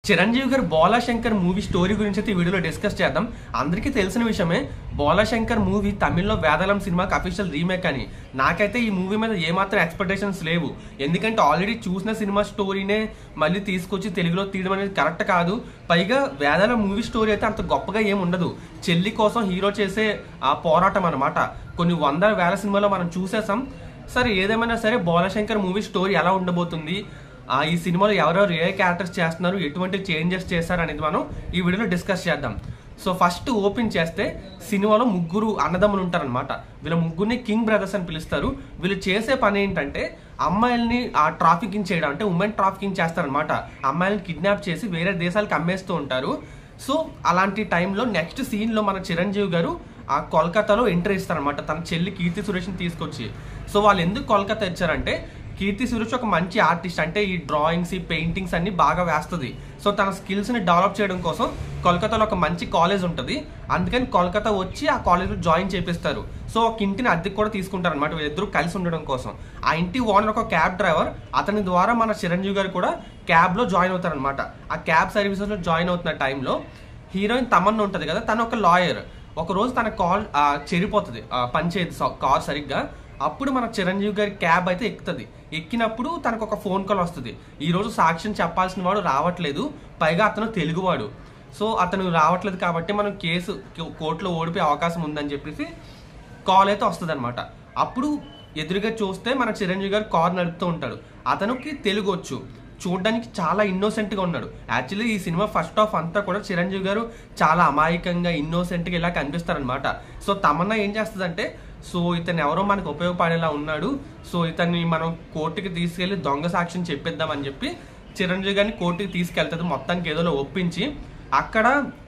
చిరంజీవి గారు Bhola Shankar movie story గురించి అయితే ఈ వీడియోలో డిస్కస్ చేద్దాం. అందరికీ తెలిసిన విషయమే, బోలాశంకర్ మూవీ తమిళ్లో వేదాలం సినిమాకి అఫీషియల్ రీమేక్ అని. నాకైతే ఈ మూవీ మీద ఏమాత్రం ఎక్స్పెక్టేషన్స్ లేవు. ఎందుకంటే ఆల్రెడీ చూసిన సినిమా స్టోరీనే మళ్ళీ తీసుకొచ్చి తెలుగులో తీయడం అనేది కరెక్ట్ కాదు. పైగా వేదాలం మూవీ స్టోరీ అయితే అంత గొప్పగా ఏమి ఉండదు. చెల్లి కోసం హీరో చేసే ఆ పోరాటం అనమాట. కొన్ని వందల వేల సినిమాలో మనం చూసేసాం. సరే, ఏదేమైనా సరే బోలాశంకర్ మూవీ స్టోరీ ఎలా ఉండబోతుంది, ఈ సినిమాలో ఎవరెవరు ఏ క్యారెక్టర్స్ చేస్తున్నారు, ఎటువంటి చేంజెస్ చేస్తారు అనేది మనం ఈ వీడియోలో డిస్కస్ చేద్దాం. సో ఫస్ట్ ఓపెన్ చేస్తే సినిమాలో ముగ్గురు అన్నదమ్ములు ఉంటారనమాట. వీళ్ళ ముగ్గురిని కింగ్ బ్రదర్స్ అని పిలుస్తారు. వీళ్ళు చేసే పని ఏంటంటే అమ్మాయిల్ని ట్రాఫికింగ్ చేయడం, అంటే ఉమెన్ ట్రాఫికింగ్ చేస్తారనమాట. అమ్మాయిల్ని కిడ్నాప్ చేసి వేరే దేశాలకు అమ్మేస్తూ ఉంటారు. సో అలాంటి టైంలో నెక్స్ట్ సీన్లో మన చిరంజీవి గారు కోల్కతాలో ఎంట్రీ ఇస్తారనమాట, తన చెల్లి కీర్తి సురేష్ని తీసుకొచ్చి. సో వాళ్ళు ఎందుకు కోల్కతా ఇచ్చారంటే, కీర్తి సురేష్ ఒక మంచి ఆర్టిస్ట్, అంటే ఈ డ్రాయింగ్స్, ఈ పెయింటింగ్స్ అన్ని బాగా వేస్తుంది. సో తన స్కిల్స్ని డెవలప్ చేయడం కోసం కోల్కతాలో ఒక మంచి కాలేజ్ ఉంటుంది. అందుకని కోల్కతా వచ్చి ఆ కాలేజ్లో జాయిన్ చేపిస్తారు. సో ఒక ఇంటిని అద్దెకు కూడా తీసుకుంటారు అనమాట, వీళ్ళిద్దరూ కలిసి ఉండడం కోసం. ఆ ఇంటి ఓనర్ ఒక క్యాబ్ డ్రైవర్, అతని ద్వారా మన చిరంజీవి గారు కూడా క్యాబ్లో జాయిన్ అవుతారనమాట. ఆ క్యాబ్ సర్వీసెస్లో జాయిన్ అవుతున్న టైంలో హీరోయిన్ తమన్నా ఉంటుంది కదా, తను ఒక లాయర్. ఒకరోజు తన కాల్ చెరిపోతుంది, పనిచేయదు కార్ సరిగ్గా. అప్పుడు మన చిరంజీవి గారి క్యాబ్ అయితే ఎక్కుతుంది. ఎక్కినప్పుడు తనకు ఒక ఫోన్ కాల్ వస్తుంది, ఈరోజు సాక్ష్యం చెప్పాల్సిన వాడు రావట్లేదు, పైగా అతను తెలుగువాడు. సో అతను రావట్లేదు కాబట్టి మనం కేసు కోర్టులో ఓడిపోయే అవకాశం ఉందని చెప్పేసి కాల్ అయితే వస్తుంది అనమాట. అప్పుడు ఎదురుగా చూస్తే మన చిరంజీవి గారు కార్ నడుపుతూ ఉంటాడు. అతనికి తెలుగు వచ్చు, చూడడానికి చాలా ఇన్నోసెంట్గా ఉన్నాడు. యాక్చువల్లీ ఈ సినిమా ఫస్ట్ హాఫ్ అంతా కూడా చిరంజీవి గారు చాలా అమాయకంగా ఇన్నోసెంట్గా ఇలా కనిపిస్తారనమాట. సో తమన్నా ఏం చేస్తుందంటే, సో ఇతను ఎవరో మనకు ఉపయోగపడేలా ఉన్నాడు, సో ఇతన్ని మనం కోర్టుకి తీసుకెళ్లి దొంగ సాక్ష్యం చెప్పిద్దామని చెప్పి చిరంజీవి గారిని కోర్టుకి తీసుకెళ్తుంది. మొత్తానికి ఏదోలో ఒప్పించి అక్కడ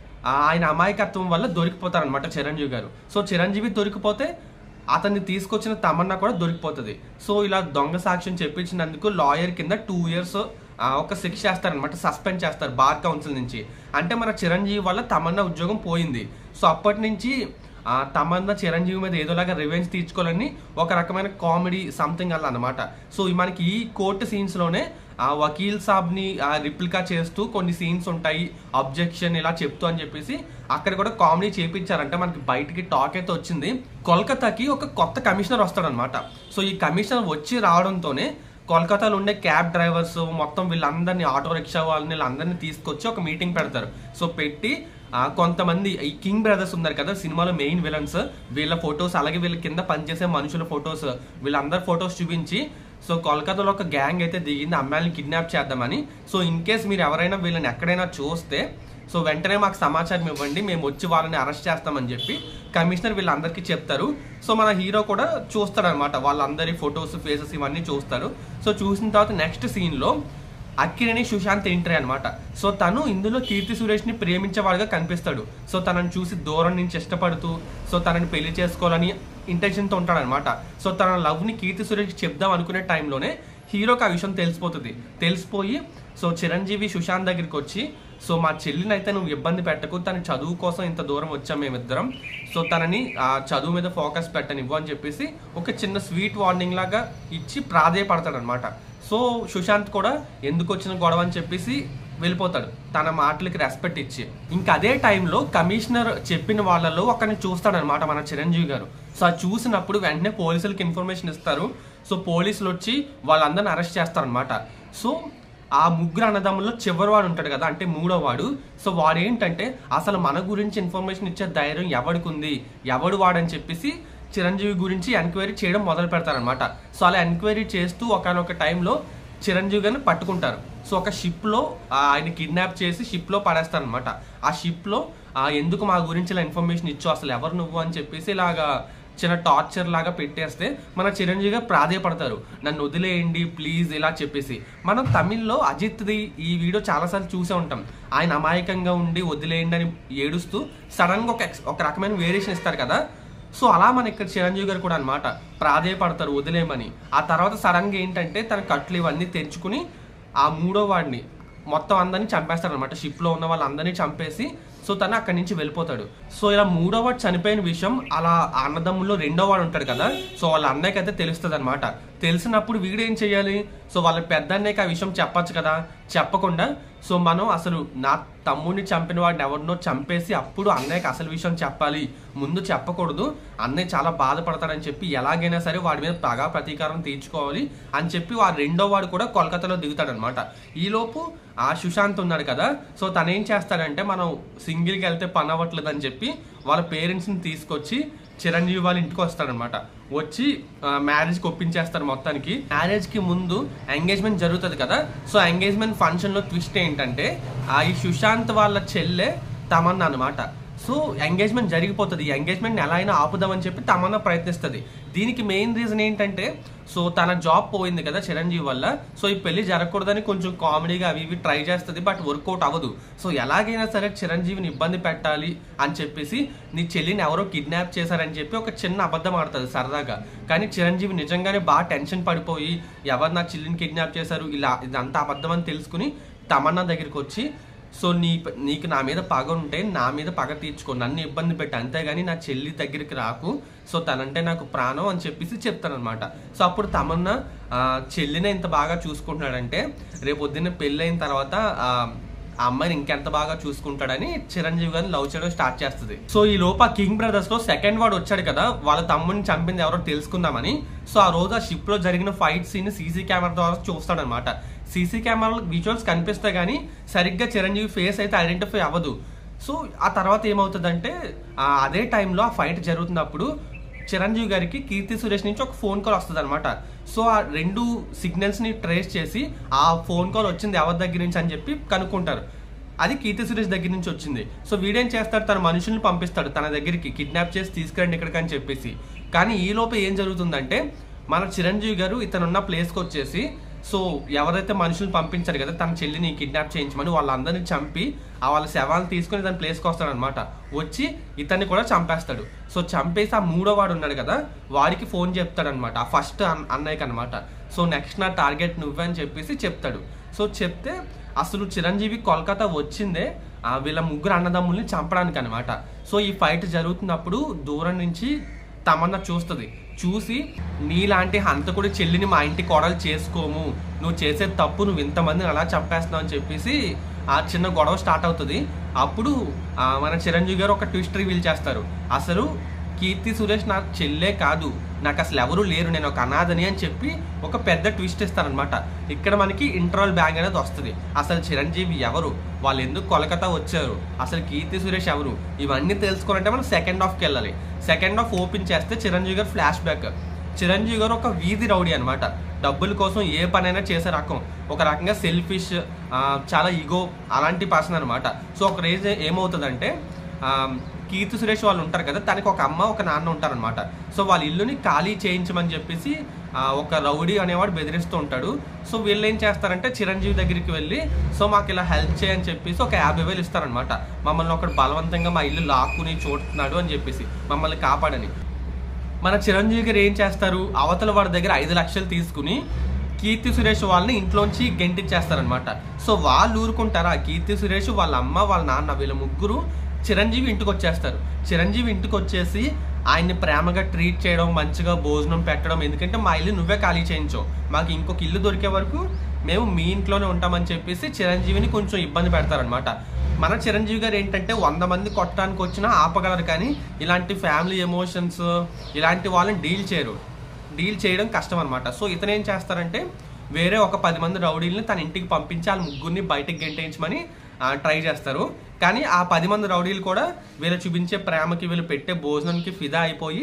ఆయన అమాయకత్వం వల్ల దొరికిపోతారనమాట చిరంజీవి గారు. సో చిరంజీవి దొరికిపోతే అతన్ని తీసుకొచ్చిన తమన్నా కూడా దొరికిపోతుంది. సో ఇలా దొంగ సాక్ష్యం చెప్పించినందుకు లాయర్ కింద 2 years ఒక శిక్ష చేస్తారనమాట, సస్పెండ్ చేస్తారు బార్ కౌన్సిల్ నుంచి. అంటే మన చిరంజీవి వల్ల తమన్నా ఉద్యోగం పోయింది. సో అప్పటి నుంచి తమన్నా చిరంజీవి మీద ఏదోలాగా రివెంజ్ తీర్చుకోవాలని ఒక రకమైన కామెడీ సంథింగ్ అలా అనమాట. సో మనకి ఈ కోర్టు సీన్స్లోనే వకీల్ సాబ్ని రిప్లికా చేస్తూ కొన్ని సీన్స్ ఉంటాయి, అబ్జెక్షన్ ఇలా చెప్తూ అని చెప్పేసి అక్కడ కూడా కామెడీ చేపించారంటే మనకి బయటికి టాక్ అయితే వచ్చింది. కోల్కతాకి ఒక కొత్త కమిషనర్ వస్తాడనమాట. సో ఈ కమిషనర్ వచ్చి రావడంతోనే కోల్కతాలో ఉండే క్యాబ్ డ్రైవర్స్ మొత్తం వీళ్ళందరినీ, ఆటో రిక్షా వాళ్ళని, వీళ్ళందరినీ తీసుకొచ్చి ఒక మీటింగ్ పెడతారు. సో పెట్టి కొంతమంది ఈ కింగ్ బ్రదర్స్ ఉన్నారు కదా సినిమాలో మెయిన్ విలన్స్, వీళ్ళ ఫొటోస్, అలాగే వీళ్ళ కింద పనిచేసే మనుషుల ఫొటోస్, వీళ్ళందరి ఫొటోస్ చూపించి, సో కోల్కతాలో ఒక గ్యాంగ్ అయితే దిగింది అమ్మాయిని కిడ్నాప్ చేద్దామని. సో ఇన్ కేస్ మీరు ఎవరైనా వీళ్ళని ఎక్కడైనా చూస్తే సో వెంటనే మాకు సమాచారం ఇవ్వండి, మేము వచ్చి వాళ్ళని అరెస్ట్ చేస్తామని చెప్పి కమిషనర్ వీళ్ళందరికీ చెప్తారు. సో మన హీరో కూడా చూస్తాడనమాట, వాళ్ళందరి ఫొటోస్, ఫేసెస్ ఇవన్నీ చూస్తారు. సో చూసిన తర్వాత నెక్స్ట్ సీన్లో అక్కినేని సుశాంత్ ఎంట్రీ అనమాట. సో తను ఇందులో కీర్తి సురేష్ని ప్రేమించేవాడుగా కనిపిస్తాడు. సో తనని చూసి దూరం నుంచి ఇష్టపడుతూ సో తనని పెళ్లి చేసుకోవాలని ఇంటెన్షన్తో ఉంటాడనమాట. సో తన లవ్ని కీర్తి సురేష్కి చెప్దాం అనుకునే టైంలోనే హీరోకి ఆ విషయం తెలిసిపోయి సో చిరంజీవి సుశాంత్ దగ్గరికి వచ్చి, సో మా చెల్లిని అయితే నువ్వు ఇబ్బంది పెట్టకు, తన చదువు కోసం ఇంత దూరం వచ్చాం మేమిద్దరం, సో తనని చదువు మీద ఫోకస్ పెట్టనివ్వు అని చెప్పేసి ఒక చిన్న స్వీట్ వార్నింగ్ లాగా ఇచ్చి ప్రాధేయపడతాడనమాట. సో సుశాంత్ కూడా ఎందుకు వచ్చిన గొడవ అని చెప్పేసి వెళ్ళిపోతాడు, తన మాటలకి రెస్పెక్ట్ ఇచ్చి. ఇంకా అదే టైంలో కమిషనర్ చెప్పిన వాళ్ళలో ఒకరిని చూస్తాడనమాట మన చిరంజీవి గారు. సో అది చూసినప్పుడు వెంటనే పోలీసులకి ఇన్ఫర్మేషన్ ఇస్తారు. సో పోలీసులు వచ్చి వాళ్ళందరిని అరెస్ట్ చేస్తారనమాట. సో ఆ ముగ్గురు అన్నదమ్ముల్లో చివరివాడు ఉంటాడు కదా, అంటే 3వ వాడు. సో వాడు ఏంటంటే అసలు మన గురించి ఇన్ఫర్మేషన్ ఇచ్చే ధైర్యం ఎవడికి ఉంది, ఎవడు వాడని చెప్పేసి చిరంజీవి గురించి ఎంక్వైరీ చేయడం మొదలు పెడతారనమాట. సో అలా ఎంక్వైరీ చేస్తూ ఒకనొక టైంలో చిరంజీవి గారిని పట్టుకుంటారు. సో ఒక షిప్లో ఆయన కిడ్నాప్ చేసి షిప్లో పడేస్తారనమాట. ఆ షిప్లో ఎందుకు మా గురించి ఇలా ఇన్ఫర్మేషన్ ఇచ్చో, అసలు ఎవరు నువ్వు అని చెప్పేసి ఇలాగా చిన్న టార్చర్ లాగా పెట్టేస్తే మన చిరంజీవిగా ప్రాధేయపడతారు, నన్ను వదిలేయండి ప్లీజ్ ఇలా చెప్పేసి. మనం తమిళ్లో అజిత్ది ఈ వీడియో చాలాసార్లు చూసే ఉంటాం. ఆయన అమాయకంగా ఉండి వదిలేయండి అని ఏడుస్తూ సడన్గా ఒక రకమైన వేరియేషన్ ఇస్తారు కదా. సో అలా మన ఇక్కడ చిరంజీవి గారు కూడా అనమాట ప్రాధేయపడతారు వదిలేయమని. ఆ తర్వాత సడన్గా ఏంటంటే తన కట్లు ఇవన్నీ తెరుచుకుని ఆ 3వ వాడిని మొత్తం అందరినీ చంపేస్తాడనమాట. షిప్లో ఉన్న వాళ్ళందరినీ చంపేసి సో తను అక్కడి నుంచి వెళ్ళిపోతాడు. సో ఇలా 3వ వాడు చనిపోయిన విషయం అలా అన్నదమ్ముల్లో 2వ వాడు ఉంటాడు కదా, సో వాళ్ళ అన్నయ్యకి అయితే తెలుస్తుంది అనమాట. తెలిసినప్పుడు వీడేం చేయాలి? సో వాళ్ళ పెద్ద అన్నయ్యకి ఆ విషయం చెప్పచ్చు కదా, చెప్పకుండా సో మనం అసలు నా తమ్ముడిని చంపిన వాడిని ఎవరినో చంపేసి అప్పుడు అన్నయ్యకి అసలు విషయం చెప్పాలి, ముందు చెప్పకూడదు, అన్నయ్య చాలా బాధపడతాడని చెప్పి ఎలాగైనా సరే వాడి మీద పగా ప్రతీకారం తీర్చుకోవాలి అని చెప్పి వాడు రెండో వాడు కూడా కోల్కతాలో దిగుతాడనమాట. ఈలోపు ఆ సుశాంత్ ఉన్నాడు కదా, సో తను ఏం చేస్తాడంటే మనం సింగిల్కి వెళ్తే పని అవ్వట్లేదు అని చెప్పి వాళ్ళ పేరెంట్స్ని తీసుకొచ్చి చిరంజీవి వాళ్ళ ఇంటికి వస్తాడనమాట. వచ్చి మ్యారేజ్కి ఒప్పించేస్తారు. మొత్తానికి మ్యారేజ్కి ముందు ఎంగేజ్మెంట్ జరుగుతుంది కదా, సో ఎంగేజ్మెంట్ ఫంక్షన్లో ట్విస్ట్ ఏంటంటే ఈ సుశాంత్ వాళ్ళ చెల్లె తమన్నా అనమాట. సో ఎంగేజ్మెంట్ జరిగిపోతుంది. ఈ ఎంగేజ్మెంట్ ఎలా అయినా ఆపుదామని చెప్పి తమన్నా ప్రయత్నిస్తుంది. దీనికి మెయిన్ రీజన్ ఏంటంటే సో తన జాబ్ పోయింది కదా చిరంజీవి వల్ల, సో ఈ పెళ్లి జరగకూడదని కొంచెం కామెడీగా అవి ఇవి ట్రై చేస్తుంది, బట్ వర్కౌట్ అవ్వదు. సో ఎలాగైనా సరే చిరంజీవిని ఇబ్బంది పెట్టాలి అని చెప్పేసి నీ చెల్లిని ఎవరో కిడ్నాప్ చేశారని చెప్పి ఒక చిన్న అబద్ధం ఆడుతుంది సరదాగా. కానీ చిరంజీవి నిజంగానే బాగా టెన్షన్ పడిపోయి ఎవరు నా చెల్లిని కిడ్నాప్ చేశారు ఇలా ఇదంతా అబద్ధం అని తెలుసుకుని తమన్నా దగ్గరికి వచ్చి సో నీకు నా మీద పగ ఉంటే నా మీద పగ తీర్చుకో, నన్ను ఇబ్బంది పెట్టి, అంతేగాని నా చెల్లి దగ్గరికి రాకు, సో తనంటే నాకు ప్రాణం అని చెప్పేసి చెప్తానమాట. సో అప్పుడు తమన్నా చెల్లిని ఎంత బాగా చూసుకుంటున్నాడంటే రేపు పొద్దున్న పెళ్ళి అయిన తర్వాత ఆ అమ్మాయిని ఇంకెంత బాగా చూసుకుంటాడని చిరంజీవి గారిని లవ్ చేయడం స్టార్ట్ చేస్తుంది. సో ఈ లోపు ఆ కింగ్ బ్రదర్స్ లో సెకండ్ వాడు వచ్చాడు కదా, వాళ్ళ తమ్ముడిని చంపింది ఎవరో తెలుసుకుందామని. సో ఆ రోజు ఆ షిప్ లో జరిగిన ఫైట్ సీన్ సీసీ కెమెరా ద్వారా చూస్తాడనమాట. సీసీ కెమెరాలో విజువల్స్ కనిపిస్తాయి కానీ సరిగ్గా చిరంజీవి ఫేస్ అయితే ఐడెంటిఫై అవ్వదు. సో ఆ తర్వాత ఏమవుతుందంటే అదే టైంలో ఆ ఫైట్ జరుగుతున్నప్పుడు చిరంజీవి గారికి కీర్తి సురేష్ నుంచి ఒక ఫోన్ కాల్ వస్తుంది అనమాట. సో ఆ రెండు సిగ్నల్స్ని ట్రేస్ చేసి ఆ ఫోన్ కాల్ వచ్చింది ఎవరి దగ్గర నుంచి అని చెప్పి కనుక్కుంటారు. అది కీర్తి సురేష్ దగ్గర నుంచి వచ్చింది. సో వీడేం చేస్తాడు, తన మనుషుల్ని పంపిస్తాడు తన దగ్గరికి, కిడ్నాప్ చేసి తీసుకురండి ఇక్కడికి అని చెప్పేసి. కానీ ఈ లోపే ఏం జరుగుతుందంటే మన చిరంజీవి గారు ఇతనున్న ప్లేస్కి వచ్చేసి సో ఎవరైతే మనుషులు పంపించారు కదా తన చెల్లిని కిడ్నాప్ చేయించమని వాళ్ళందరినీ చంపి వాళ్ళ శవాలను తీసుకుని తన ప్లేస్కి వస్తాడనమాట. వచ్చి ఇతన్ని కూడా చంపేస్తాడు. సో చంపేసి ఆ మూడో వాడు ఉన్నాడు కదా వాడికి ఫోన్ చెప్తాడనమాట, ఆ ఫస్ట్ అన్నయ్యకి అనమాట. సో నెక్స్ట్ నా టార్గెట్ నువ్వే అని చెప్పేసి చెప్తాడు. సో చెప్తే అసలు చిరంజీవి కోల్కతా వచ్చిందే వీళ్ళ ముగ్గురు అన్నదమ్ముల్ని చంపడానికి అనమాట. సో ఈ ఫైట్ జరుగుతున్నప్పుడు దూరం నుంచి తమన్నా చూస్తుంది. చూసి నీలాంటి హంతకుడి చెల్లిని మా ఇంటి కోడలు చేసుకోము, నువ్వు చేసే తప్పు, నువ్వు ఇంతమందిని అలా చంపేస్తున్నావు అని చెప్పేసి ఆ చిన్న గొడవ స్టార్ట్ అవుతుంది. అప్పుడు మన చిరంజీవి గారు ఒక ట్విస్ట్ రివీల్ చేస్తారు. అసలు కీర్తి సురేష్ నా చెల్లే కాదు, నాకు అసలు ఎవరు లేరు, నేను ఒక అనాథని అని చెప్పి ఒక పెద్ద ట్విస్ట్ ఇస్తారనమాట. ఇక్కడ మనకి ఇంటర్వల్ బ్యాంగ్ అనేది వస్తుంది. అసలు చిరంజీవి ఎవరు, వాళ్ళు ఎందుకు కోల్కతా వచ్చారు, అసలు కీర్తి సురేష్ ఎవరు, ఇవన్నీ తెలుసుకోవాలంటే మనం సెకండ్ హాఫ్కి వెళ్ళాలి. సెకండ్ హాఫ్ ఓపెన్ చేస్తే చిరంజీవి గారు ఫ్లాష్ బ్యాక్. చిరంజీవి గారు ఒక వీధి రౌడీ అనమాట. డబ్బుల కోసం ఏ పనైనా చేసే రకం, ఒక రకంగా సెల్ఫిష్, చాలా ఈగో అలాంటి పర్సన్ అనమాట. సో ఒక రేజ్ ఏమవుతుందంటే కీర్తి సురేష్ వాళ్ళు ఉంటారు కదా, తనకి ఒక అమ్మ ఒక నాన్న ఉంటారనమాట. సో వాళ్ళ ఇల్లుని ఖాళీ చేయించమని చెప్పేసి ఒక రౌడీ అనేవాడు బెదిరిస్తూ ఉంటాడు. సో వీళ్ళు ఏం చేస్తారంటే చిరంజీవి దగ్గరికి వెళ్ళి సో మాకు ఇలా హెల్ప్ చేయని చెప్పేసి ఒక 50,000 ఇస్తారనమాట. మమ్మల్ని ఒకటి బలవంతంగా మా ఇల్లు లాక్కుని చూడుతున్నాడు అని చెప్పేసి మమ్మల్ని కాపాడని. మన చిరంజీవి గారు ఏం చేస్తారు, అవతల వాడి దగ్గర 5 లక్షలు తీసుకుని కీర్తి సురేష్ వాళ్ళని ఇంట్లోంచి గెంటిచ్చేస్తారనమాట. సో వాళ్ళు ఊరుకుంటారా, కీర్తి సురేష్ వాళ్ళ అమ్మ వాళ్ళ నాన్న వీళ్ళ ముగ్గురు చిరంజీవి ఇంటికి వచ్చేస్తారు. చిరంజీవి ఇంటికి వచ్చేసి ఆయన్ని ప్రేమగా ట్రీట్ చేయడం, మంచిగా భోజనం పెట్టడం, ఎందుకంటే మా ఇల్లు నువ్వే ఖాళీ చేయించావు, మాకు ఇంకొక ఇల్లు దొరికే వరకు మేము మీ ఇంట్లోనే ఉంటామని చెప్పేసి చిరంజీవిని కొంచెం ఇబ్బంది పెడతారనమాట. మన చిరంజీవి గారు ఏంటంటే 100 మంది కొట్టడానికి వచ్చినా ఆపగలరు, కానీ ఇలాంటి ఫ్యామిలీ ఎమోషన్స్ ఇలాంటి వాళ్ళని డీల్ చేయడం కష్టం అనమాట. సో ఇతను ఏం చేస్తారంటే వేరే ఒక 10 మంది రౌడీల్ని తన ఇంటికి పంపించి వాళ్ళ ముగ్గురిని బయటకు గెంటేయించమని ట్రై చేస్తారు. కానీ ఆ 10 మంది రౌడీలు కూడా వీళ్ళు చూపించే ప్రేమకి, వీళ్ళు పెట్టే భోజనానికి ఫిదా అయిపోయి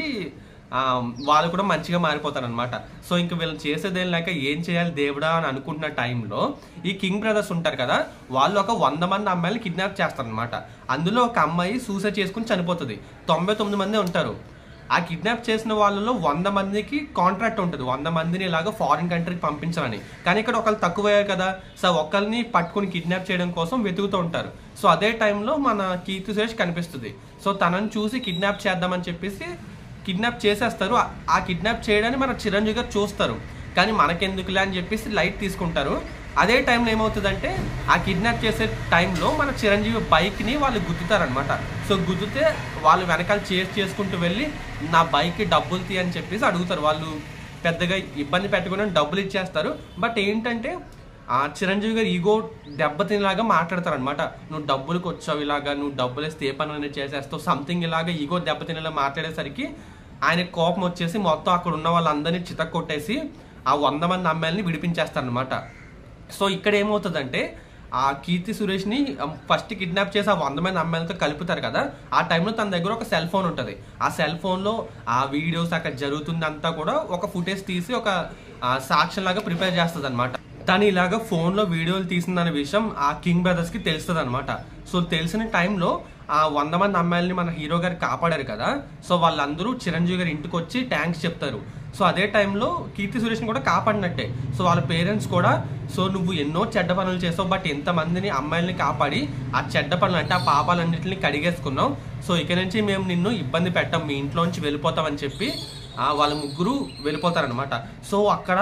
వాళ్ళు కూడా మంచిగా మారిపోతారు అనమాట. సో ఇంక వీళ్ళు చేసేదేం లేక ఏం చేయాలి దేవుడా అని అనుకుంటున్న టైంలో ఈ కింగ్ బ్రదర్స్ ఉంటారు కదా, వాళ్ళు ఒక 100 మంది అమ్మాయిలు కిడ్నాప్ చేస్తారనమాట. అందులో ఒక అమ్మాయి సూసైడ్ చేసుకుని చనిపోతుంది. 99 మంది ఉంటారు. ఆ కిడ్నాప్ చేసిన వాళ్ళలో 100 మందికి కాంట్రాక్ట్ ఉంటుంది, 100 మందిని ఇలాగ ఫారిన్ కంట్రీకి పంపించాలని. కానీ ఇక్కడ ఒకళ్ళు తక్కువయ్యారు కదా, సో ఒకరిని పట్టుకుని కిడ్నాప్ చేయడం కోసం వెతుకుతూ ఉంటారు. సో అదే టైంలో మన కీర్తి సురేష్ కనిపిస్తుంది. సో తనని చూసి కిడ్నాప్ చేద్దామని చెప్పేసి కిడ్నాప్ చేసేస్తారు. ఆ కిడ్నాప్ చేయడాన్ని మన చిరంజీవి గారు చూస్తారు, కానీ మనకెందుకులే అని చెప్పేసి లైట్ తీసుకుంటారు. అదే టైంలో ఏమవుతుందంటే ఆ కిడ్నాప్ చేసే టైంలో మన చిరంజీవి బైక్ని వాళ్ళు గుద్దుతారనమాట. సో గుద్దితే వాళ్ళు వెనకాల చేసుకుంటూ వెళ్ళి నా బైక్కి డబ్బులు తీ అని చెప్పేసి అడుగుతారు. వాళ్ళు పెద్దగా ఇబ్బంది పెట్టకుండా డబ్బులు ఇచ్చేస్తారు. బట్ ఏంటంటే చిరంజీవి గారు ఈగో దెబ్బతినేలాగా మాట్లాడతారు అనమాట. నువ్వు డబ్బులకు వచ్చావు, ఇలాగా నువ్వు డబ్బులు ఇస్తే ఏ పని అనేది చేసేస్తావు, సంథింగ్ ఇలాగా ఈగో దెబ్బతినేలా మాట్లాడేసరికి ఆయన కోపం వచ్చేసి మొత్తం అక్కడ ఉన్న వాళ్ళందరినీ చితక్ కొట్టేసి ఆ 100 మంది అమ్మాయిలని విడిపించేస్తారనమాట. సో ఇక్కడ ఏమవుతుందంటే ఆ కీర్తి సురేష్ని ఫస్ట్ కిడ్నాప్ చేసి ఆ 100 మంది అమ్మాయిలతో కలుపుతారు కదా, ఆ టైంలో తన దగ్గర ఒక సెల్ ఫోన్ ఉంటుంది. ఆ సెల్ ఫోన్లో ఆ వీడియోస్ అక్కడ జరుగుతుందంతా కూడా ఒక ఫుటేజ్ తీసి ఒక సాక్ష్యం లాగా ప్రిపేర్ చేస్తుంది అనమాట. తను ఇలాగ ఫోన్లో వీడియోలు తీసిందనే విషయం ఆ కింగ్ బ్రదర్స్కి తెలుస్తుంది అనమాట. సో తెలిసిన టైంలో ఆ 100 మంది అమ్మాయిలని మన హీరో గారు కాపాడారు కదా, సో వాళ్ళందరూ చిరంజీవి గారి ఇంటికి వచ్చి థ్యాంక్స్ చెప్తారు. సో అదే టైంలో కీర్తి సురేష్ని కూడా కాపాడినట్టే. సో వాళ్ళ పేరెంట్స్ కూడా సో నువ్వు ఎన్నో చెడ్డ పనులు చేసావు, బట్ ఎంతమందిని అమ్మాయిల్ని కాపాడి ఆ చెడ్డ పనులు అంటే ఆ పాపాలన్నింటినీ కడిగేసుకున్నావు. సో ఇక నుంచి మేము నిన్ను ఇబ్బంది పెట్టాం, మీ ఇంట్లోంచి వెళ్ళిపోతామని చెప్పి వాళ్ళ ముగ్గురు వెళ్ళిపోతారనమాట. సో అక్కడ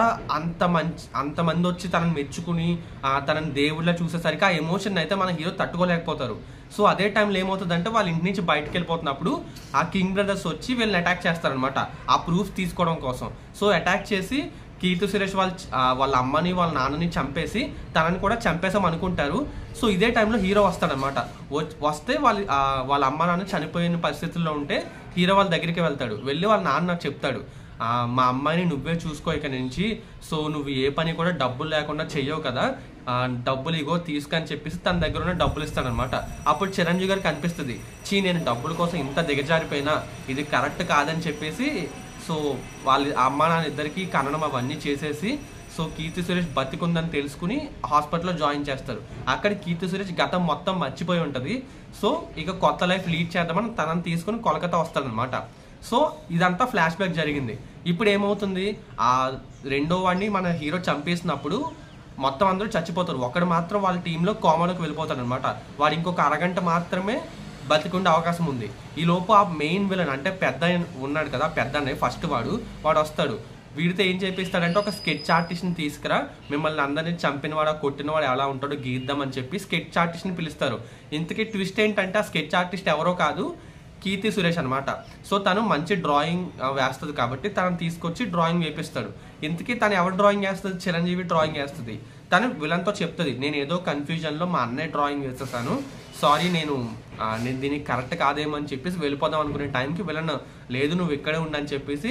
అంతమంది వచ్చి తనని మెచ్చుకుని తనని దేవుళ్ళ చూసేసరికి ఆ ఎమోషన్ అయితే మన హీరో తట్టుకోలేకపోతారు. సో అదే టైంలో ఏమవుతుందంటే వాళ్ళ ఇంటి నుంచి బయటకు వెళ్ళిపోతున్నప్పుడు ఆ కింగ్ బ్రదర్స్ వచ్చి వీళ్ళని అటాక్ చేస్తారనమాట ఆ ప్రూఫ్ తీసుకోవడం కోసం. సో అటాక్ చేసి కీర్తి సురేష్ వాళ్ళ అమ్మని వాళ్ళ నాన్నని చంపేసి తనని కూడా చంపేసాం అనుకుంటారు. సో ఇదే టైంలో హీరో వస్తాడనమాట. వస్తే వాళ్ళ అమ్మ నాన్న చనిపోయిన పరిస్థితుల్లో ఉంటే హీరో వాళ్ళ దగ్గరికి వెళ్తాడు. వెళ్ళి వాళ్ళ నాన్న నాకు చెప్తాడు, మా అమ్మాయిని నువ్వే చూసుకో ఇక నుంచి, సో నువ్వు ఏ పని కూడా డబ్బులు లేకుండా చెయ్యవు కదా, డబ్బులు ఇగో తీసుకని చెప్పేసి తన దగ్గర ఉన్న డబ్బులు ఇస్తాడనమాట. అప్పుడు చిరంజీవి గారికి అనిపిస్తుంది, నేను డబ్బుల కోసం ఇంత దిగజారిపోయినా ఇది కరెక్ట్ కాదని చెప్పేసి సో వాళ్ళ అమ్మ నాన్న ఇద్దరికి కన్నడం అవన్నీ చేసేసి సో కీర్తి సురేష్ బతికుందని తెలుసుకుని హాస్పిటల్లో జాయిన్ చేస్తారు. అక్కడ కీర్తి సురేష్ గతం మొత్తం మర్చిపోయి ఉంటుంది. సో ఇక కొత్త లైఫ్ లీడ్ చేద్దామని తనని తీసుకుని కోల్కతా వస్తాడనమాట. సో ఇదంతా ఫ్లాష్ బ్యాక్ జరిగింది. ఇప్పుడు ఏమవుతుంది, ఆ రెండో వాడిని మన హీరో చంపేసినప్పుడు మొత్తం అందరూ చచ్చిపోతారు. ఒకడు మాత్రం వాళ్ళ టీంలో కోమాలోకి వెళ్ళిపోతాడు అనమాట. వాడు ఇంకొక అరగంట మాత్రమే బతికుండే అవకాశం ఉంది. ఈ లోపు ఆ మెయిన్ విలన్ అంటే పెద్ద ఉన్నాడు కదా, పెద్ద అన్నయ్య ఫస్ట్ వాడు వస్తాడు. వీడితో ఏం చేపిస్తాడంటే ఒక స్కెచ్ ఆర్టిస్ట్ని తీసుకురా, మిమ్మల్ని అందరినీ చంపినవాడు కొట్టినవాడు ఎలా ఉంటాడో గీద్దామని చెప్పి స్కెచ్ ఆర్టిస్ట్ని పిలుస్తారు. ఇంతకీ ట్విస్ట్ ఏంటంటే ఆ స్కెచ్ ఆర్టిస్ట్ ఎవరో కాదు, కీర్తి సురేష్ అనమాట. సో తను మంచి డ్రాయింగ్ వేస్తుంది కాబట్టి తనని తీసుకొచ్చి డ్రాయింగ్ వేపిస్తాడు. ఇంతకీ తను ఎవరు డ్రాయింగ్ వేస్తుంది, చిరంజీవి డ్రాయింగ్ వేస్తుంది. తను విలన్తో చెప్తుంది, నేను ఏదో కన్ఫ్యూజన్లో మా అన్నయ్య డ్రాయింగ్ వేసేసాను, సారీ నేను దీనికి కరెక్ట్ కాదేమో అని చెప్పేసి వెళ్ళిపోదాం అనుకునే టైంకి విలన్ లేదు నువ్వు ఇక్కడే ఉండని చెప్పేసి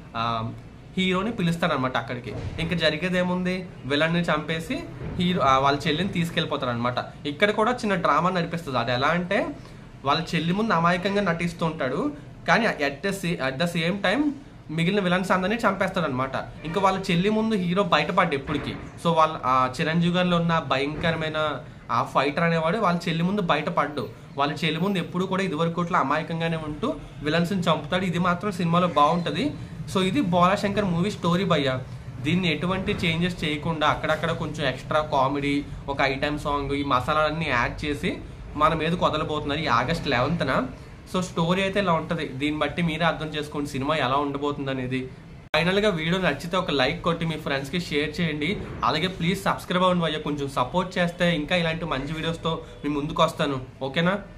హీరోని పిలుస్తాడనమాట అక్కడికి. ఇంకా జరిగేది ఏముంది, విలన్ని చంపేసి హీరో వాళ్ళ చెల్లిని తీసుకెళ్ళిపోతాడు అనమాట. ఇక్కడ కూడా చిన్న డ్రామా నడిపిస్తుంది. అది ఎలా అంటే వాళ్ళ చెల్లి ముందు అమాయకంగా నటిస్తూ ఉంటాడు, కానీ అట్ ద సేమ్ టైం మిగిలిన విలన్స్ అందరినీ చంపేస్తాడు అనమాట. ఇంకా వాళ్ళ చెల్లి ముందు హీరో బయటపడ్డు ఎప్పటికి. సో వాళ్ళ చిరంజీవి గారిలో ఉన్న భయంకరమైన ఆ ఫైటర్ అనేవాడు వాళ్ళ చెల్లి ముందు బయటపడ్డు. వాళ్ళ చెల్లి ముందు ఎప్పుడు కూడా ఇదివరకు ఇట్లా అమాయకంగానే ఉంటూ విలన్స్ని చంపుతాడు. ఇది మాత్రం సినిమాలో బాగుంటుంది. సో ఇది బోలాశంకర్ మూవీ స్టోరీ భయ్య. దీన్ని ఎటువంటి చేంజెస్ చేయకుండా అక్కడక్కడ కొంచెం ఎక్స్ట్రా కామెడీ, ఒక ఐటమ్ సాంగ్, ఈ మసాలాలన్నీ యాడ్ చేసి మన మీదకి వదలబోతున్నారు ఈ ఆగస్ట్ 11న. సో స్టోరీ అయితే ఇలా ఉంటుంది. దీన్ని బట్టి మీరే అర్థం చేసుకోండి సినిమా ఎలా ఉండబోతుంది అనేది. ఫైనల్గా వీడియో నచ్చితే ఒక లైక్ కొట్టి మీ ఫ్రెండ్స్కి షేర్ చేయండి. అలాగే ప్లీజ్ సబ్స్క్రైబ్ అవ్వండి భయ్య. కొంచెం సపోర్ట్ చేస్తే ఇంకా ఇలాంటి మంచి వీడియోస్తో మీ ముందుకు వస్తాను. ఓకేనా?